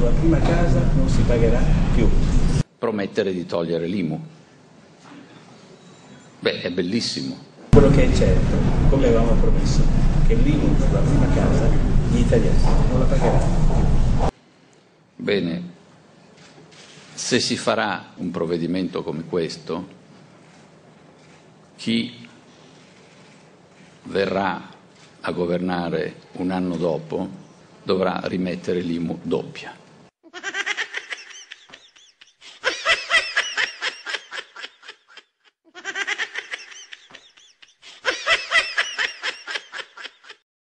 sulla prima casa non si pagherà più. Promettere di togliere l'IMU. Beh, è bellissimo. Quello che è certo, come avevamo promesso, che l'IMU sulla prima casa gli italiani non la pagheranno. Bene, se si farà un provvedimento come questo, chi verrà a governare un anno dopo dovrà rimettere l'IMU doppia.